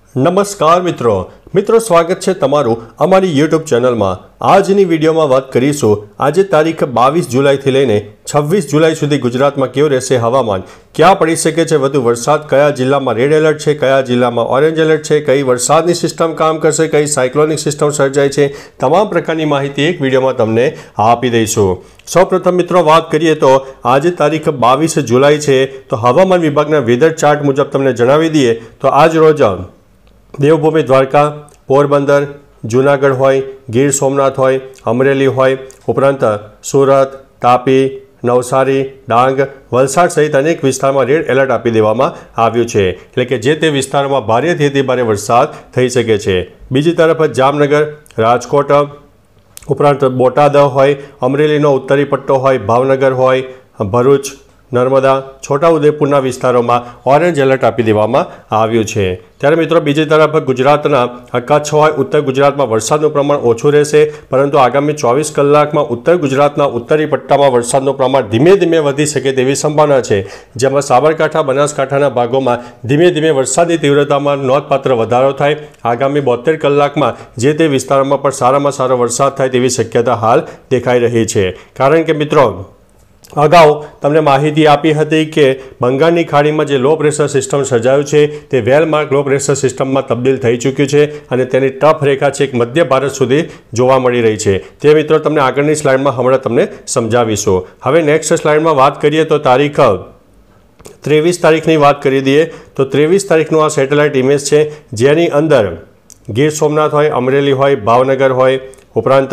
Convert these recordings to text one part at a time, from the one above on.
નમસ્કાર મિત્રો સ્વાગત છે તમારું અમારી યુટ્યુબ ચેનલમાં। આજની વિડીયોમાં વાત કરીશું આજે તારીખ 22 જુલાઈથી લઈને 26 જુલાઈ સુધી ગુજરાતમાં કેવું રહેશે હવામાન, ક્યાં પડી શકે છે વધુ વરસાદ, કયા જિલ્લામાં રેડ એલર્ટ છે, કયા જિલ્લામાં ઓરેન્જ એલર્ટ છે, કઈ વરસાદની સિસ્ટમ કામ કરશે, કઈ સાયક્લોનિક સિસ્ટમ સર્જાય છે, તમામ પ્રકારની માહિતી એક વિડીયોમાં તમને આપી દઈશું। સૌપ્રથમ મિત્રો વાત કરીએ તો આજે તારીખ 22 જુલાઈ છે તો હવામાન વિભાગના વેધર ચાર્ટ મુજબ તમને જણાવી દઈએ તો આજ રોજ દેવભૂમિ દ્વારકા, પોરબંદર, જૂનાગઢ હોય, ગીર સોમનાથ હોય, અમરેલી હોય, ઉપરાંત સુરત, તાપી, નવસારી, ડાંગ, વલસાડ સહિત અનેક વિસ્તારમાં રેડ એલર્ટ આપી દેવામાં આવ્યું છે, એટલે કે જે તે વિસ્તારોમાં ભારેથી અતિ ભારે વરસાદ થઈ શકે છે। બીજી તરફ જામનગર, રાજકોટ, ઉપરાંત બોટાદ હોય, અમરેલીનો ઉત્તરી પટ્ટો હોય, ભાવનગર હોય, ભરૂચ, નર્મદા, છોટાઉદેપુરના વિસ્તારોમાં ઓરેન્જ એલર્ટ આપી દેવામાં આવ્યું છે। ત્યારે મિત્રો બીજી તરફ ગુજરાતના કચ્છ હોય, ઉત્તર ગુજરાતમાં વરસાદનું પ્રમાણ ઓછું રહેશે, પરંતુ આગામી 24 કલાકમાં ઉત્તર ગુજરાતના ઉત્તરી પટ્ટામાં વરસાદનું પ્રમાણ ધીમે ધીમે વધી શકે તેવી સંભાવના છે, જેમાં સાબરકાંઠા, બનાસકાંઠાના ભાગોમાં ધીમે ધીમે વરસાદની તીવ્રતામાં નોંધપાત્ર વધારો થાય। આગામી 72 કલાકમાં જે તે વિસ્તારોમાં પણ સારામાં સારો વરસાદ થાય તેવી શક્યતા હાલ દેખાઈ રહી છે, કારણ કે મિત્રો અગાઉ તમને માહિતી આપી હતી કે બંગાળની ખાડીમાં જે લો પ્રેશર સિસ્ટમ સર્જાયું છે તે વેલમાર્ક લો પ્રેશર સિસ્ટમમાં તબદીલ થઈ ચૂક્યું છે અને તેની ટફ રેખા છેક મધ્ય ભારત સુધી જોવા મળી રહી છે। તે મિત્રો તમને આગળની સ્લાઇડમાં હમણાં તમને સમજાવીશું। હવે નેક્સ્ટ સ્લાઇડમાં વાત કરીએ તો તારીખ 23 તારીખની વાત કરી દઈએ તો 23 તારીખનું આ સેટેલાઇટ ઇમેજ છે, જેની અંદર ગીર સોમનાથ હોય, અમરેલી હોય, ભાવનગર હોય, ઉપરાંત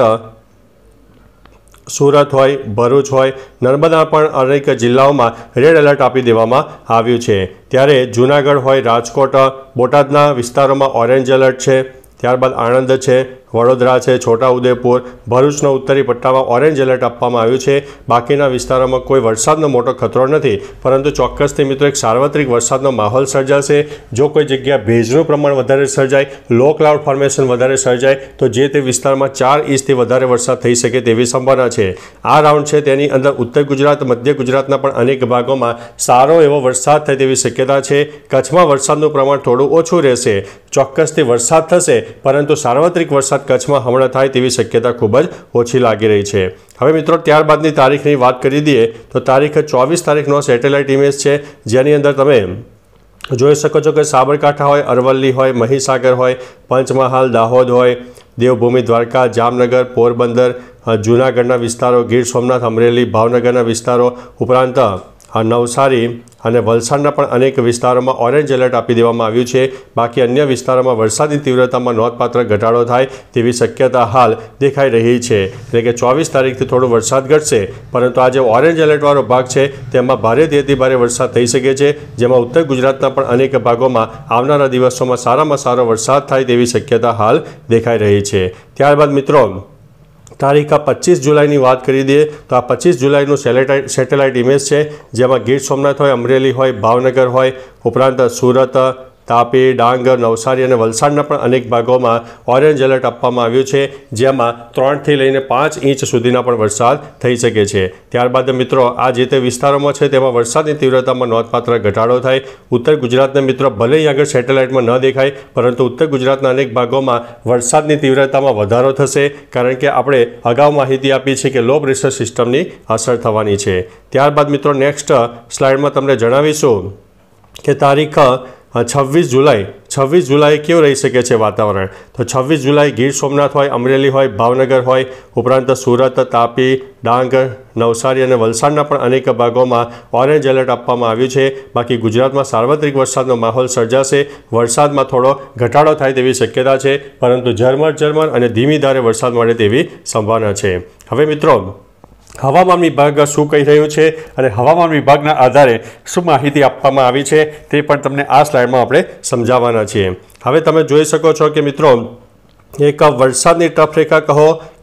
સુરત હોય, ભરૂચ હોય, નર્મદા પણ અનેક જિલ્લાઓમાં રેડ એલર્ટ આપી દેવામાં આવ્યું છે। ત્યારે જૂનાગઢ હોય, રાજકોટ, બોટાદના વિસ્તારોમાં ઓરેન્જ એલર્ટ છે, ત્યારબાદ આણંદ છે, વડોદરા છે, છોટાઉદેપુર, ભરૂચનો ઉત્તરી પટ્ટામાં ઓરેન્જ એલર્ટ આપવામાં આવ્યું છે। બાકીના વિસ્તારોમાં કોઈ વરસાદનો મોટો ખતરો નથી, પરંતુ ચોક્કસથી મિત્રો એક સાર્વત્રિક વરસાદનો માહોલ સર્જાશે। જો કોઈ જગ્યા ભેજનું પ્રમાણ વધારે સર્જાય, લો ક્લાઉડ ફોર્મેશન વધારે સર્જાય તો જે તે વિસ્તારમાં 4 ઇંચથી વધારે વરસાદ થઈ શકે તેવી સંભાવના છે। આ રાઉન્ડ છે તેની અંદર ઉત્તર ગુજરાત, મધ્ય ગુજરાતના પણ અનેક ભાગોમાં સારો એવો વરસાદ થાય તેવી શક્યતા છે। કચ્છમાં વરસાદનું પ્રમાણ થોડું ઓછું રહેશે, ચોક્કસથી વરસાદ થશે, પરંતુ સાર્વત્રિક વરસાદ કચ્છમાં હમણાં થાય તેવી શક્યતા ખૂબ જ ઓછી લાગી રહી છે। હવે મિત્રો ત્યારબાદની તારીખની વાત કરી દઈએ તો તારીખ 24 તારીખનો સેટેલાઇટ ઇમેજ છે, જેની અંદર તમે જોઈ શકો છો કે સાબરકાંઠા હોય, અરવલ્લી હોય, મહીસાગર હોય, પંચમહાલ, દાહોદ હોય, દેવભૂમિ દ્વારકા, જામનગર, પોરબંદર, જૂનાગઢના વિસ્તારો, ગીર સોમનાથ, અમરેલી, ભાવનગરના વિસ્તારો, ઉપરાંત નવસારી અને વલસાડના પણ અનેક વિસ્તારોમાં ઓરેન્જ એલર્ટ આપી દેવામાં આવ્યું છે। બાકી અન્ય વિસ્તારોમાં વરસાદની તીવ્રતામાં નોંધપાત્ર ઘટાડો થાય તેવી શક્યતા હાલ દેખાઈ રહી છે, એટલે કે 24 તારીખથી થોડો વરસાદ ઘટશે, પરંતુ આ જે ઓરેન્જ એલર્ટવાળો ભાગ છે તેમાં ભારેથી અતિ ભારે વરસાદ થઈ શકે છે, જેમાં ઉત્તર ગુજરાતના પણ અનેક ભાગોમાં આવનારા દિવસોમાં સારામાં સારો વરસાદ થાય તેવી શક્યતા હાલ દેખાઈ રહી છે। ત્યારબાદ મિત્રો તારીખ 25 જુલાઈની વાત કરી દઈએ તો આ 25 જુલાઈનું સેટેલાઇટ ઇમેજ છે, જેમાં ગીર સોમનાથ હોય, અમરેલી હોય, ભાવનગર હોય, ઉપરાંત સુરત, તાપી, ડાંગ, નવસારી અને વલસાડના પણ અનેક ભાગોમાં ઓરેન્જ એલર્ટ આપવામાં આવ્યું છે, જેમાં 3 થી લઈને 5 ઇંચ સુધીના પણ વરસાદ થઈ શકે છે। ત્યારબાદ મિત્રો આ જે તે વિસ્તારોમાં છે તેમાં વરસાદની તીવ્રતામાં નોંધપાત્ર ઘટાડો થાય। ઉત્તર ગુજરાતના મિત્રો ભલે આગળ સેટેલાઇટમાં ન દેખાય, પરંતુ ઉત્તર ગુજરાતના અનેક ભાગોમાં વરસાદની તીવ્રતામાં વધારો થશે, કારણ કે આપણે અગાઉ માહિતી આપી છે કે લો પ્રેશર સિસ્ટમની અસર થવાની છે। ત્યારબાદ મિત્રો નેક્સ્ટ સ્લાઇડમાં તમને જણાવીશું કે તારીખ 26 જુલાઈ કેવું રહી શકે છે વાતાવરણ, તો 26 જુલાઈ ગીર સોમનાથ હોય, અમરેલી હોય, ભાવનગર હોય, ઉપરાંત સુરત, તાપી, ડાંગ, નવસારી અને વલસાડના પણ અનેક ભાગોમાં ઓરેન્જ એલર્ટ આપવામાં આવ્યું છે। બાકી ગુજરાતમાં સાર્વત્રિક વરસાદનો માહોલ સર્જાશે, વરસાદમાં થોડો ઘટાડો થાય તેવી શક્યતા છે, પરંતુ ઝરમર અને ધીમી ધારે વરસાદ મળે તેવી સંભાવના છે। હવે મિત્રો હવામાન વિભાગ શું કહી રહ્યું છે અને હવામાન વિભાગના આધારે શું માહિતી આપવામાં આવી છે તે પણ તમને આ સ્લાઇડમાં આપણે સમજાવવાના છીએ। હવે તમે જોઈ શકો છો કે મિત્રો એક વરસાદની ટફ રેખા કહો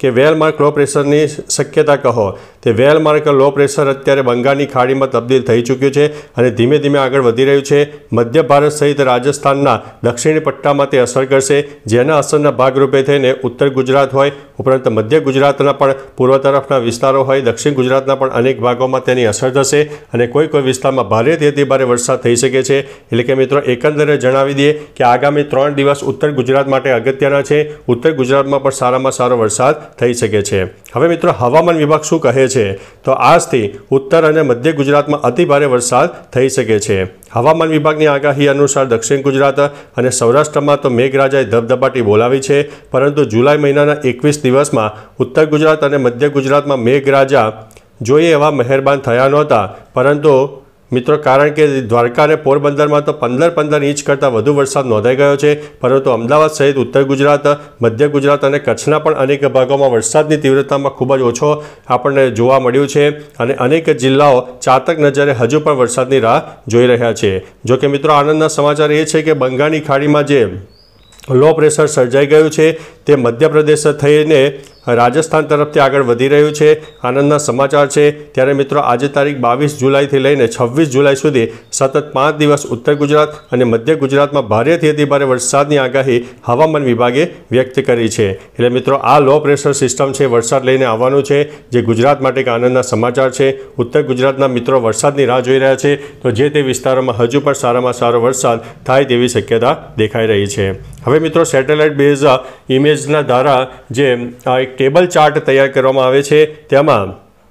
કે વેલમાર્ક લો પ્રેશરની શક્યતા કહો. તે વેલમાર્ક લો પ્રેશર અત્યારે બંગાળની ખાડીમાં તબદીલ થઈ ચૂક્યું છે અને ધીમે ધીમે આગળ વધી રહ્યું છે. મધ્ય ભારત સહિત રાજસ્થાનના દક્ષિણી પટ્ટામાં તે અસર કરશે, જેના અસરના ભાગરૂપે થઈને ઉત્તર ગુજરાત હોય, ઉપરાંત મધ્ય ગુજરાતના પણ પૂર્વ તરફના વિસ્તારો હોય, દક્ષિણ ગુજરાતના પણ અનેક ભાગોમાં તેની અસર થશે અને કોઈ વિસ્તારમાં ભારેથી અતિભારે વરસાદ થઈ શકે છે. એટલે કે મિત્રો એકંદરે જણાવી દઈએ કે આગામી 3 દિવસ ઉત્તર ગુજરાત માટે અગત્યના છે. ઉત્તર ગુજરાતમાં પણ સારામાં સારો વરસાદ થઈ શકે છે. હવે મિત્રો હવામાન વિભાગ શું કહે છે, તો આજથી ઉત્તર અને મધ્ય ગુજરાતમાં અતિભારે વરસાદ થઈ શકે છે. હવામાન વિભાગની આગાહી અનુસાર દક્ષિણ ગુજરાત અને સૌરાષ્ટ્રમાં તો મેઘરાજાએ ધબધબાટી બોલાવી છે, પરંતુ જુલાઈ મહિનાના 21 દિવસમાં ઉત્તર ગુજરાત અને મધ્ય ગુજરાતમાં મેઘરાજા જોઈએ એવા મહેરબાન થયા નહોતા. પરંતુ મિત્રો કારણ કે દ્વારકા અને પોરબંદરમાં તો 15 ઇંચ કરતાં વધુ વરસાદ નોંધાઈ ગયો છે, પરંતુ અમદાવાદ સહિત ઉત્તર ગુજરાત, મધ્ય ગુજરાત અને કચ્છના પણ અનેક ભાગોમાં વરસાદની તીવ્રતામાં ખૂબ જ ઓછો આપણને જોવા મળ્યું છે અને અનેક જિલ્લાઓ ચાતક નજરે હજુ પણ વરસાદની રાહ જોઈ રહ્યા છે. જો કે મિત્રો આનંદના સમાચાર એ છે કે બંગાળની ખાડીમાં જે લો પ્રેશર સર્જાઈ ગયું છે તે મધ્યપ્રદેશ થઈને રાજસ્થાન તરફથી આગળ વધી રહ્યું છે. આનંદના સમાચાર છે. ત્યારે મિત્રો આજે તારીખ 22 જુલાઈથી લઈને 26 જુલાઈ સુધી સતત 5 દિવસ ઉત્તર ગુજરાત અને મધ્ય ગુજરાતમાં ભારેથી અતિભારે વરસાદની આગાહી હવામાન વિભાગે વ્યક્ત કરી છે. એટલે મિત્રો આ લો પ્રેશર સિસ્ટમ છે વરસાદ લઈને આવવાનું છે, જે ગુજરાત માટે એક આનંદના સમાચાર છે. ઉત્તર ગુજરાતના મિત્રો વરસાદની રાહ જોઈ રહ્યા છે, તો જે તે વિસ્તારોમાં હજુ પણ સારામાં સારો વરસાદ થાય તેવી શક્યતા દેખાઈ રહી છે. હવે મિત્રો સેટેલાઇટ બેઝ ઇમેજના દ્વારા જે એક ટેબલ ચાર્ટ તૈયાર કરવામાં આવે છે, તેમાં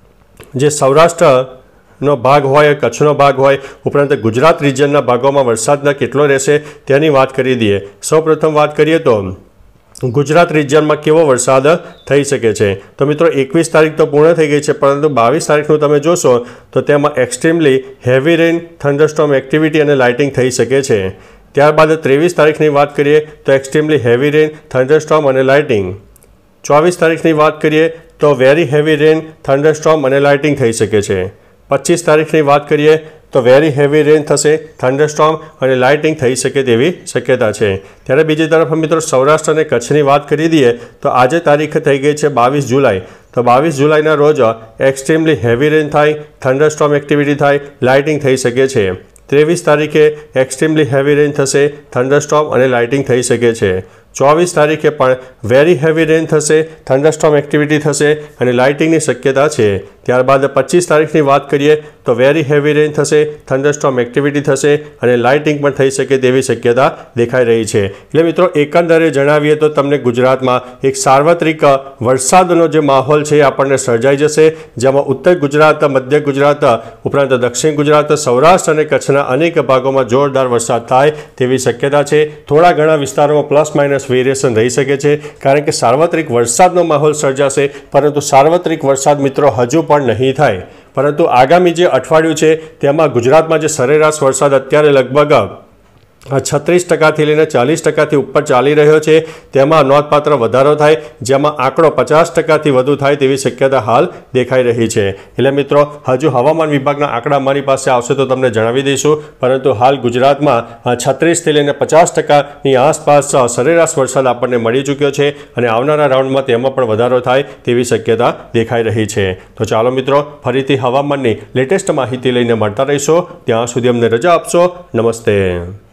જે સૌરાષ્ટ્રનો ભાગ હોય, કચ્છનો ભાગ હોય, ઉપરાંત ગુજરાત રિજનના ભાગોમાં વરસાદના કેટલો રહેશે તેની વાત કરી દઈએ. સૌપ્રથમ વાત કરીએ તો ગુજરાત રિજનમાં કેવો વરસાદ થઈ શકે છે. તો મિત્રો 21 તારીખ તો પૂર્ણ થઈ ગઈ છે, પરંતુ 22 તારીખનું તમે જોશો તો તેમાં extremely heavy rain, thunderstorm activity અને લાઇટિંગ થઈ શકે છે. ત્યારબાદ 23 તારીખની વાત કરીએ તો એક્સ્ટ્રીમલી હેવી રેન, થંડરસ્ટોર્મ અને લાઇટિંગ. 24 તારીખની વાત કરીએ તો વેરી હેવી રેન, થંડરસ્ટોર્મ અને લાઇટિંગ થઈ શકે છે. 25 તારીખની વાત કરીએ તો વેરી હેવી રેન થશે, થંડરસ્ટોર્મ અને લાઇટિંગ થઈ શકે તેવી શક્યતા છે. ત્યારે બીજી તરફ મિત્રો સૌરાષ્ટ્ર અને કચ્છની વાત કરી દઈએ તો આજે તારીખ થઈ ગઈ છે 22 જુલાઈ. તો 22 જુલાઈના રોજ એક્સ્ટ્રીમલી હેવી રેન થાય, થંડરસ્ટોર્મ એક્ટિવિટી થાય, લાઇટિંગ થઈ શકે છે. 23 તારીખે એક્સ્ટ્રીમલી હેવી રેન થશે, થંડરસ્ટોર્મ અને લાઇટિંગ થઈ શકે છે. 24 તારીખે પણ વેરી હેવી રેન થશે, થંડરસ્ટોર્મ એક્ટિવિટી થશે અને લાઇટિંગની શક્યતા છે. ત્યારબાદ 25 તારીખની વાત કરીએ તો વેરી હેવી રેન થશે, થંડરસ્ટોર્મ એક્ટિવિટી થશે અને લાઇટિંગ પણ થઈ શકે તેવી શક્યતા દેખાઈ રહી છે. એટલે મિત્રો એકંદરે જણાવીએ તો તમને ગુજરાતમાં એક સાર્વત્રિક વરસાદનો જે માહોલ છે આપણને સર્જાઈ જશે, જેમાં ઉત્તર ગુજરાત, મધ્ય ગુજરાત, ઉપરાંત દક્ષિણ ગુજરાત, સૌરાષ્ટ્ર અને કચ્છના અનેક ભાગોમાં જોરદાર વરસાદ થાય તેવી શક્યતા છે. થોડા ઘણા વિસ્તારોમાં પ્લસ માઇનસ વેરિએશન રહી શકે છે, કારણ કે સાર્વત્રિક વરસાદનો માહોલ સર્જાશે, પરંતુ સાર્વત્રિક વરસાદ મિત્રો હજુ પણ નહીં થાય. પરંતુ આગામી જે અઠવાડિયું છે તેમાં ગુજરાતમાં જે સરેરાશ વરસાદ અત્યારે લગભગ 36% લઈને 40% ઉપર ચાલી રહ્યો છે, તેમાં નોંધપાત્ર વધારો થાય, જેમાં આંકડો 50% વધુ થાય તેવી શક્યતા હાલ દેખાઈ રહી છે. એટલે મિત્રો હજુ હવામાન વિભાગના આંકડા અમારી પાસે આવશે તો તમને જણાવી દઈશું, પરંતુ હાલ ગુજરાતમાં 36% લઈને 50%ની આસપાસ સરેરાશ વરસાદ આપણને મળી ચૂક્યો છે અને આવનારા રાઉન્ડમાં તેમાં પણ વધારો થાય તેવી શક્યતા દેખાઈ રહી છે. તો ચાલો મિત્રો ફરીથી હવામાનની લેટેસ્ટ માહિતી લઈને મળતા રહીશો. ત્યાં સુધી અમને રજા આપશો. નમસ્તે.